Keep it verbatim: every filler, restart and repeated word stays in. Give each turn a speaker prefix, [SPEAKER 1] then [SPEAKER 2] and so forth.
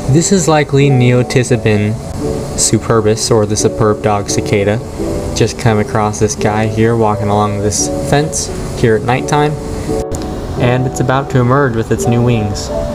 [SPEAKER 1] This is likely Neoticebin superbus, or the superb dog cicada. Just come across this guy here walking along this fence here at nighttime, and it's about to emerge with its new wings.